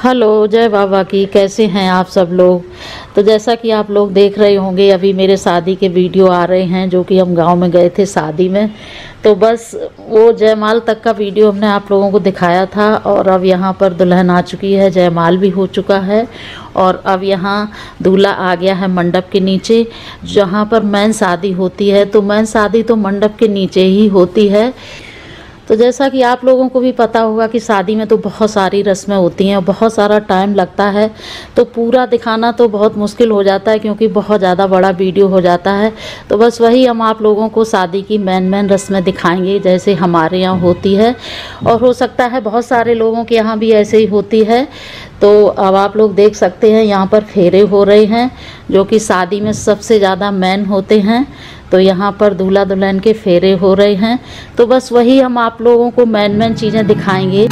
Hello, जय बाबा की। कैसे हैं आप सब लोग। तो जैसा कि आप लोग देख रहे होंगे, अभी मेरे शादी के वीडियो आ रहे हैं जो कि हम गांव में गए थे शादी में। तो बस वो जयमाल तक का वीडियो हमने आप लोगों को दिखाया था। और अब यहाँ पर दुल्हन आ चुकी है, जयमाल भी हो चुका है और अब यहाँ दूल्हा आ गया है मंडप के नीचे, जहाँ पर मेन शादी होती है। तो मेन शादी तो मंडप के नीचे ही होती है। तो जैसा कि आप लोगों को भी पता होगा कि शादी में तो बहुत सारी रस्में होती हैं, बहुत सारा टाइम लगता है। तो पूरा दिखाना तो बहुत मुश्किल हो जाता है क्योंकि बहुत ज़्यादा बड़ा वीडियो हो जाता है। तो बस वही हम आप लोगों को शादी की मेन रस्में दिखाएंगे जैसे हमारे यहाँ होती है। और हो सकता है बहुत सारे लोगों के यहाँ भी ऐसे ही होती है। तो अब आप लोग देख सकते हैं यहाँ पर फेरे हो रहे हैं जो कि शादी में सबसे ज़्यादा मेन होते हैं। तो यहाँ पर दूल्हा दुल्हन के फेरे हो रहे हैं। तो बस वही हम आप लोगों को मेन चीज़ें दिखाएंगे।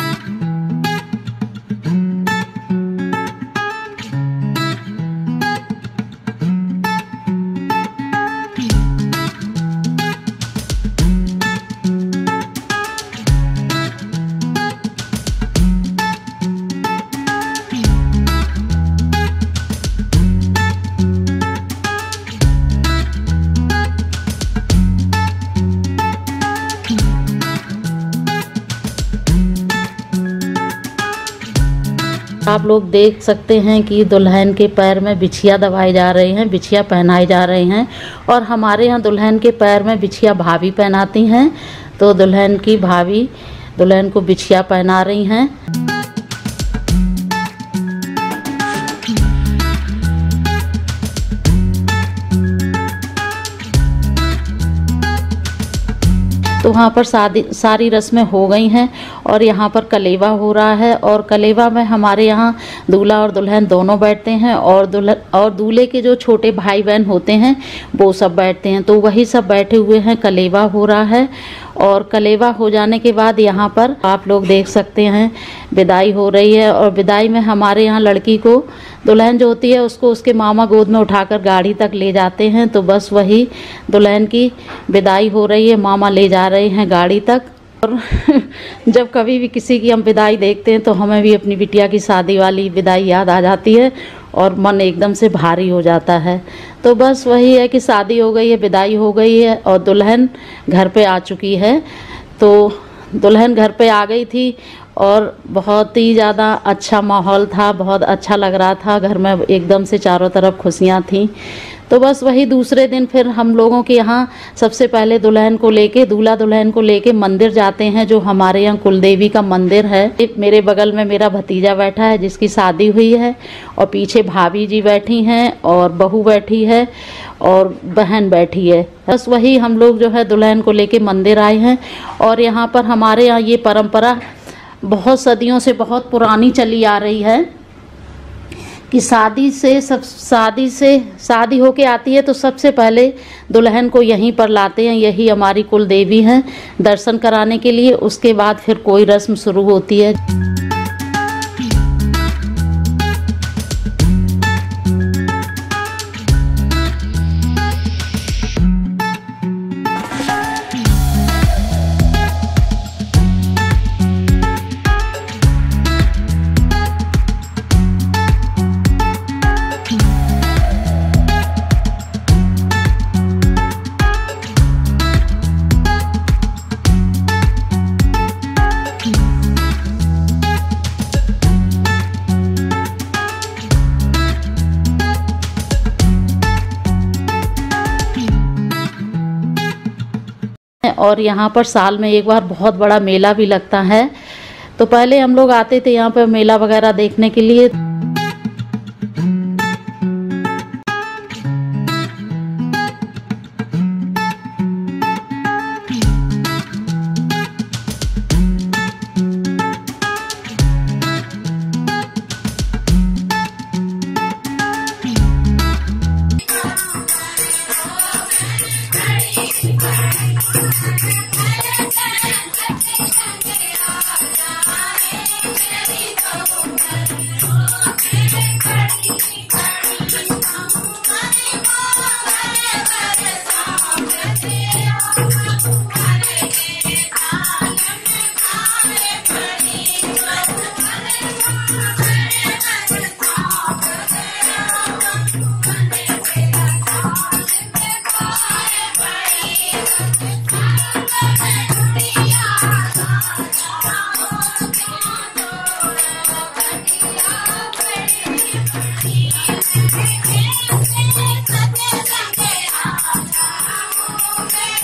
आप लोग देख सकते हैं कि दुल्हन के पैर में बिछिया दबाए जा रहे हैं, बिछिया पहनाए जा रहे हैं। और हमारे यहाँ दुल्हन के पैर में बिछिया भाभी पहनाती हैं। तो दुल्हन की भाभी दुल्हन को बिछिया पहना रही हैं। तो वहाँ पर सारी रस्में हो गई हैं और यहाँ पर कलेवा हो रहा है। और कलेवा में हमारे यहाँ दूल्हा और दुल्हन दोनों बैठते हैं और दूल्हे के जो छोटे भाई बहन होते हैं वो सब बैठते हैं। तो वही सब बैठे हुए हैं, कलेवा हो रहा है। और कलेवा हो जाने के बाद यहाँ पर आप लोग देख सकते हैं विदाई हो रही है। और विदाई में हमारे यहाँ लड़की को, दुल्हन जो होती है उसको उसके मामा गोद में उठाकर गाड़ी तक ले जाते हैं। तो बस वही दुल्हन की विदाई हो रही है, मामा ले जा रहे हैं गाड़ी तक। और जब कभी भी किसी की हम विदाई देखते हैं तो हमें भी अपनी बिटिया की शादी वाली विदाई याद आ जाती है और मन एकदम से भारी हो जाता है। तो बस वही है कि शादी हो गई है, विदाई हो गई है और दुल्हन घर पे आ चुकी है। तो दुल्हन घर पे आ गई थी और बहुत ही ज़्यादा अच्छा माहौल था, बहुत अच्छा लग रहा था। घर में एकदम से चारों तरफ खुशियाँ थीं। तो बस वही दूसरे दिन फिर हम लोगों के यहाँ सबसे पहले दुल्हन को लेके, दूल्हा दुल्हन को लेके मंदिर जाते हैं जो हमारे यहाँ कुलदेवी का मंदिर है। मेरे बगल में मेरा भतीजा बैठा है जिसकी शादी हुई है और पीछे भाभी जी बैठी हैं और बहू बैठी है और बहन बैठी है। बस वही हम लोग जो है दुल्हन को लेके मंदिर आए हैं। और यहाँ पर हमारे यहाँ ये परंपरा बहुत सदियों से, बहुत पुरानी चली आ रही है कि शादी होके आती है तो सबसे पहले दुल्हन को यहीं पर लाते हैं। यही हमारी कुल देवी हैं दर्शन कराने के लिए। उसके बाद फिर कोई रस्म शुरू होती है। और यहाँ पर साल में एक बार बहुत बड़ा मेला भी लगता है। तो पहले हम लोग आते थे यहाँ पर मेला वगैरह देखने के लिए।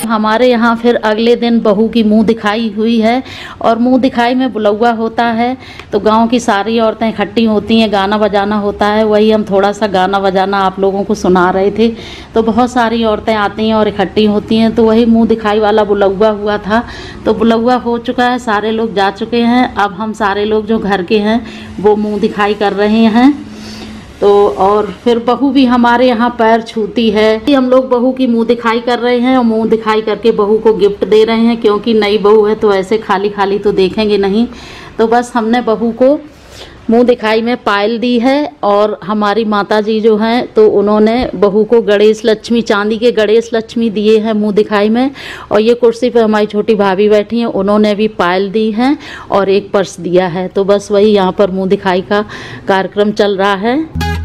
हमारे यहाँ फिर अगले दिन बहू की मुंह दिखाई हुई है, और मुंह दिखाई में बुलौआ होता है। तो गांव की सारी औरतें इकट्ठी होती हैं, गाना बजाना होता है। वही हम थोड़ा सा गाना बजाना आप लोगों को सुना रहे थे। तो बहुत सारी औरतें आती हैं और इकट्ठी होती हैं, तो वही मुंह दिखाई वाला बुलौआ हुआ था। तो बुलौआ हो चुका है, सारे लोग जा चुके हैं। अब हम सारे लोग जो घर के हैं वो मुँह दिखाई कर रहे हैं। तो और फिर बहू भी हमारे यहाँ पैर छूती है। हम लोग बहू की मुंह दिखाई कर रहे हैं और मुंह दिखाई करके बहू को गिफ्ट दे रहे हैं, क्योंकि नई बहू है तो ऐसे खाली खाली तो देखेंगे नहीं। तो बस हमने बहू को मुंह दिखाई में पायल दी है, और हमारी माता जी जो हैं तो उन्होंने बहू को गणेश लक्ष्मी, चांदी के गणेश लक्ष्मी दिए हैं मुंह दिखाई में। और ये कुर्सी पे हमारी छोटी भाभी बैठी हैं, उन्होंने भी पायल दी हैं और एक पर्स दिया है। तो बस वही यहाँ पर मुंह दिखाई का कार्यक्रम चल रहा है।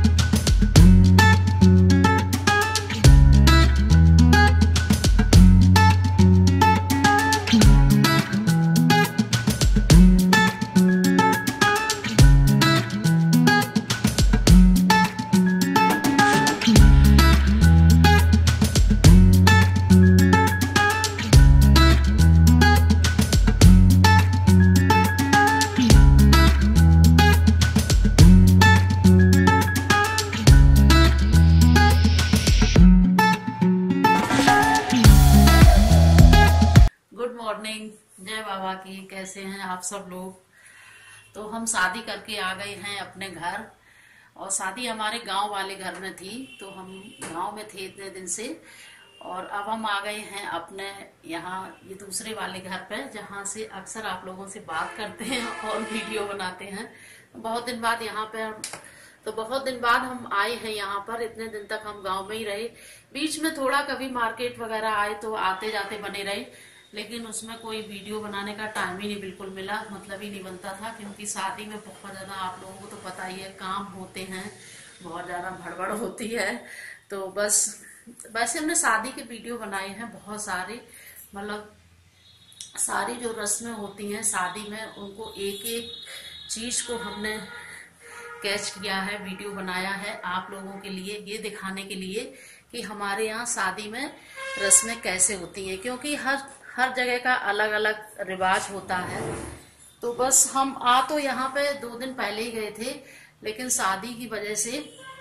जय बाबा की। कैसे हैं आप सब लोग? तो हम शादी करके आ गए हैं अपने घर, और शादी हमारे गांव वाले घर में थी। तो हम गांव में थे इतने दिन से, और अब हम आ गए हैं अपने यहाँ ये दूसरे वाले घर पे, जहाँ से अक्सर आप लोगों से बात करते हैं और वीडियो बनाते हैं। बहुत दिन बाद यहाँ पे बहुत दिन बाद हम आए हैं यहाँ पर। इतने दिन तक हम गांव में ही रहे, बीच में थोड़ा कभी मार्केट वगैरह आए तो आते जाते बने रहे, लेकिन उसमें कोई वीडियो बनाने का टाइम ही नहीं बिल्कुल मिला, मतलब ही नहीं बनता था। क्योंकि शादी में बहुत ज्यादा, आप लोगों को तो पता ही है, काम होते हैं, बहुत ज्यादा भड़बड़ होती है। तो बस वैसे हमने शादी के वीडियो बनाए हैं बहुत सारे, मतलब सारी जो रस्में होती हैं शादी में, उनको एक एक चीज को हमने कैच किया है, वीडियो बनाया है आप लोगों के लिए, ये दिखाने के लिए कि हमारे यहाँ शादी में रस्में कैसे होती हैं। क्योंकि हर जगह का अलग अलग रिवाज होता है। तो बस हम तो यहाँ पे 2 दिन पहले ही गए थे, लेकिन शादी की वजह से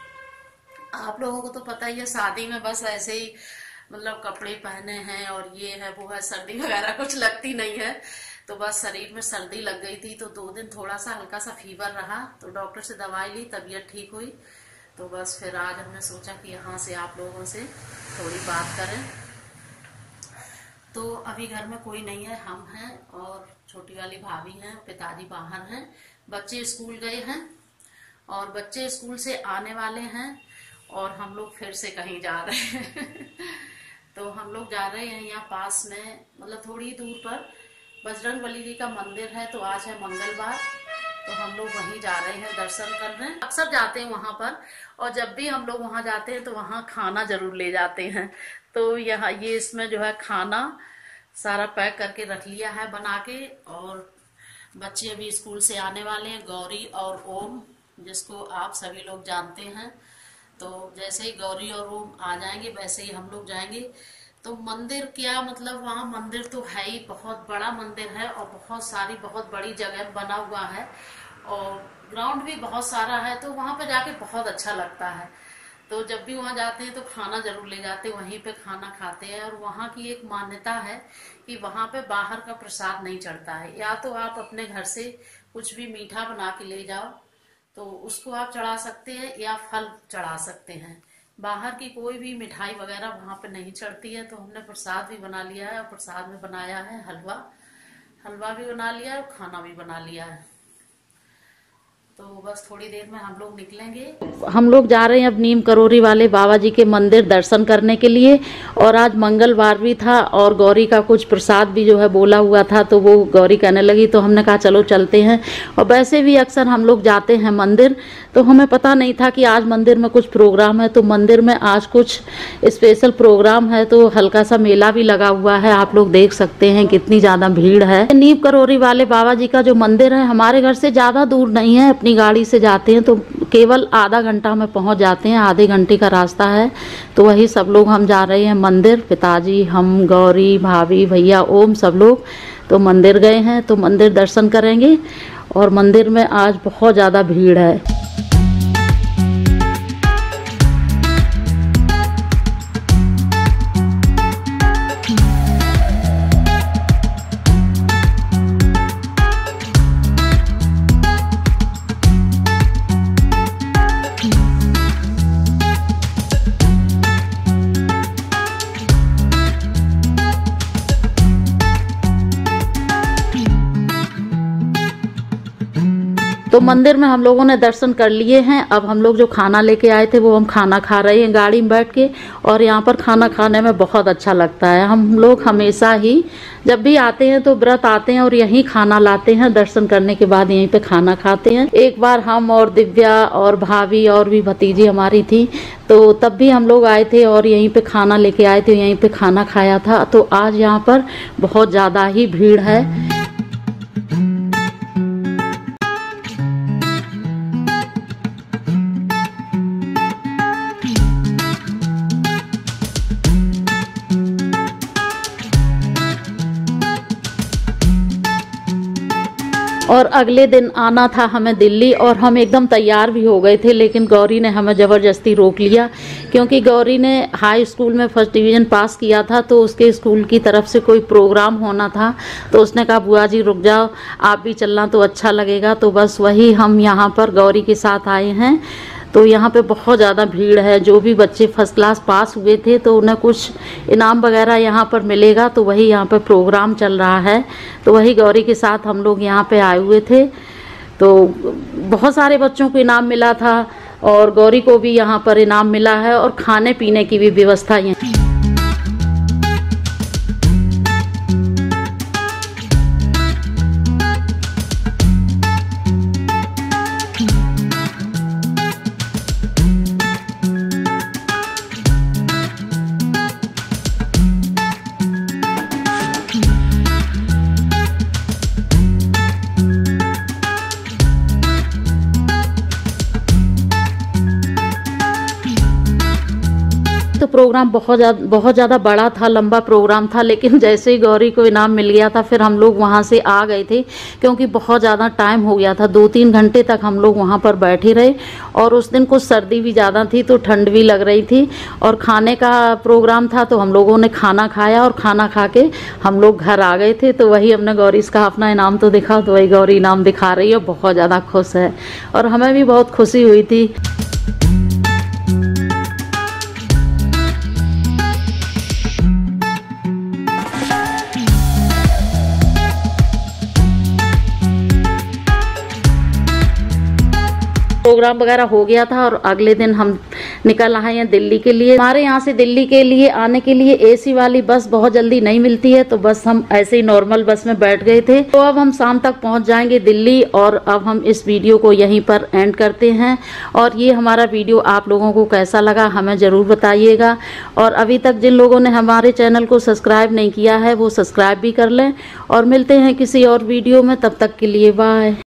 आप लोगों को तो पता ही है, शादी में बस ऐसे ही मतलब कपड़े पहने हैं और ये है वो है, सर्दी वगैरह कुछ लगती नहीं है। तो बस शरीर में सर्दी लग गई थी, तो 2 दिन थोड़ा सा हल्का सा फीवर रहा, तो डॉक्टर से दवाई ली, तबीयत ठीक हुई। तो बस फिर आज हमने सोचा कि यहाँ से आप लोगों से थोड़ी बात करें। तो अभी घर में कोई नहीं है, हम हैं और छोटी वाली भाभी हैं, पिताजी बाहर हैं, बच्चे स्कूल गए हैं, और बच्चे स्कूल से आने वाले हैं, और हम लोग फिर से कहीं जा रहे हैं। तो हम लोग जा रहे हैं यहाँ पास में, मतलब थोड़ी दूर पर बजरंगबली जी का मंदिर है। तो आज है मंगलवार, तो हम लोग वहीं जा रहे हैं दर्शन करने। अक्सर जाते हैं वहां पर, और जब भी हम लोग वहां जाते हैं तो वहां खाना जरूर ले जाते हैं। तो यहाँ ये इसमें जो है खाना सारा पैक करके रख लिया है बना के। और बच्चे अभी स्कूल से आने वाले हैं, गौरी और ओम, जिसको आप सभी लोग जानते हैं। तो जैसे ही गौरी और ओम आ जाएंगे वैसे ही हम लोग जाएंगे। तो मंदिर क्या, मतलब वहाँ मंदिर तो है ही, बहुत बड़ा मंदिर है, और बहुत बड़ी जगह बना हुआ है, और ग्राउंड भी बहुत सारा है। तो वहां पे जाके बहुत अच्छा लगता है। तो जब भी वहां जाते हैं तो खाना जरूर ले जाते हैं, वहीं पे खाना खाते हैं। और वहां की एक मान्यता है कि वहां पे बाहर का प्रसाद नहीं चढ़ता है। या तो आप अपने घर से कुछ भी मीठा बना के ले जाओ तो उसको आप चढ़ा सकते हैं, या फल चढ़ा सकते हैं। बाहर की कोई भी मिठाई वगैरह वहां पे नहीं चढ़ती है। तो हमने प्रसाद भी बना लिया है, और प्रसाद में बनाया है हलवा भी बना लिया है, और खाना भी बना लिया है। तो बस थोड़ी देर में हम लोग निकलेंगे। हम लोग जा रहे हैं अब नीम करोरी वाले बाबा जी के मंदिर दर्शन करने के लिए। और आज मंगलवार भी था, और गौरी का कुछ प्रसाद भी जो है बोला हुआ था, तो वो गौरी कहने लगी, तो हमने कहा चलो चलते हैं। और वैसे भी अक्सर हम लोग जाते हैं मंदिर, तो हमें पता नहीं था कि आज मंदिर में कुछ प्रोग्राम है। तो मंदिर में आज कुछ स्पेशल प्रोग्राम है, तो हल्का सा मेला भी लगा हुआ है। आप लोग देख सकते हैं कितनी ज्यादा भीड़ है। नीम करोरी वाले बाबा जी का जो मंदिर है हमारे घर से ज्यादा दूर नहीं है, अपनी गाड़ी से जाते हैं तो केवल आधा घंटा में पहुंच जाते हैं, आधे घंटे का रास्ता है। तो वही सब लोग हम जा रहे हैं मंदिर, पिताजी, हम, गौरी, भाभी, भैया, ओम, सब लोग तो मंदिर गए हैं, तो मंदिर दर्शन करेंगे। और मंदिर में आज बहुत ज़्यादा भीड़ है। तो मंदिर में हम लोगों ने दर्शन कर लिए हैं। अब हम लोग जो खाना लेके आए थे वो हम खाना खा रहे हैं गाड़ी में बैठ के। और यहाँ पर खाना खाने में बहुत अच्छा लगता है। हम लोग हमेशा ही जब भी आते हैं तो व्रत आते हैं और यहीं खाना लाते हैं, दर्शन करने के बाद यहीं पे खाना खाते हैं। एक बार हम और दिव्या और भाभी और भी भतीजी हमारी थी, तो तब भी हम लोग आए थे और यहीं पे खाना लेके आए थे, यहीं पे खाना खाया था। तो आज यहाँ पर बहुत ज़्यादा ही भीड़ है। और अगले दिन आना था हमें दिल्ली, और हम एकदम तैयार भी हो गए थे, लेकिन गौरी ने हमें ज़बरदस्ती रोक लिया। क्योंकि गौरी ने हाई स्कूल में फर्स्ट डिवीज़न पास किया था, तो उसके स्कूल की तरफ से कोई प्रोग्राम होना था। तो उसने कहा बुआ जी रुक जाओ, आप भी चलना तो अच्छा लगेगा। तो बस वही हम यहाँ पर गौरी के साथ आए हैं। तो यहाँ पे बहुत ज़्यादा भीड़ है। जो भी बच्चे फर्स्ट क्लास पास हुए थे तो उन्हें कुछ इनाम वगैरह यहाँ पर मिलेगा। तो वही यहाँ पर प्रोग्राम चल रहा है। तो वही गौरी के साथ हम लोग यहाँ पे आए हुए थे। तो बहुत सारे बच्चों को इनाम मिला था और गौरी को भी यहाँ पर इनाम मिला है, और खाने पीने की भी व्यवस्था यहाँ। तो प्रोग्राम बहुत ज़्यादा बड़ा था, लंबा प्रोग्राम था। लेकिन जैसे ही गौरी को इनाम मिल गया था फिर हम लोग वहाँ से आ गए थे, क्योंकि बहुत ज़्यादा टाइम हो गया था। 2-3 घंटे तक हम लोग वहाँ पर बैठे रहे। और उस दिन कुछ सर्दी भी ज़्यादा थी तो ठंड भी लग रही थी। और खाने का प्रोग्राम था तो हम लोगों ने खाना खाया, और खाना खा के हम लोग घर आ गए थे। तो वही हमने गौरी से कहा अपना इनाम तो दिखा, तो वही गौरी इनाम दिखा रही है, बहुत ज़्यादा खुश है और हमें भी बहुत खुशी हुई थी। प्रोग्राम वगैरह हो गया था और अगले दिन हम निकल आए हैं दिल्ली के लिए। हमारे यहाँ से दिल्ली के लिए आने के लिए एसी वाली बस बहुत जल्दी नहीं मिलती है, तो बस हम ऐसे ही नॉर्मल बस में बैठ गए थे। तो अब हम शाम तक पहुँच जाएंगे दिल्ली। और अब हम इस वीडियो को यहीं पर एंड करते हैं। और ये हमारा वीडियो आप लोगों को कैसा लगा हमें ज़रूर बताइएगा। और अभी तक जिन लोगों ने हमारे चैनल को सब्सक्राइब नहीं किया है वो सब्सक्राइब भी कर लें। और मिलते हैं किसी और वीडियो में, तब तक के लिए बाय।